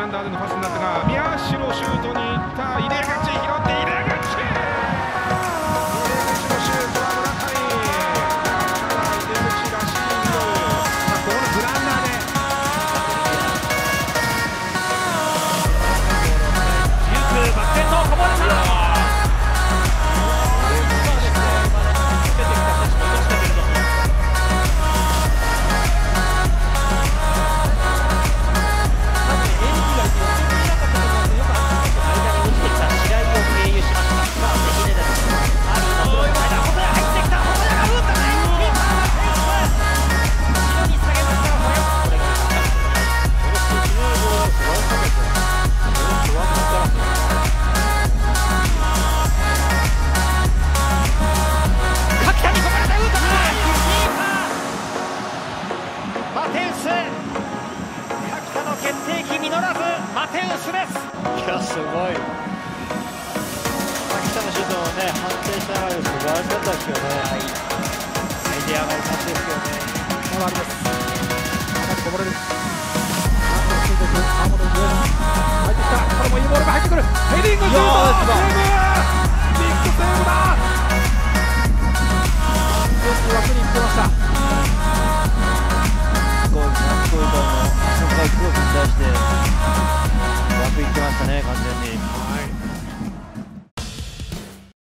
ンダーでのパスになったが、宮代シュートに行った。入れ口拾って入れ口のシュートは村上。入れ口らしいミドル。ここのグラウンダーで 19バックセントこぼれた。 すごい。秋田のシュートもね、反省しながら素晴らしかったですよね。アイデアが良かったですよね。 まだあります。まだこぼれる。ついていく。青森上野。入ってきた。これもいいボールが入ってくる。ヘディングシュート。セーブ。ビッグセーブだ。完全に枠に行ってました。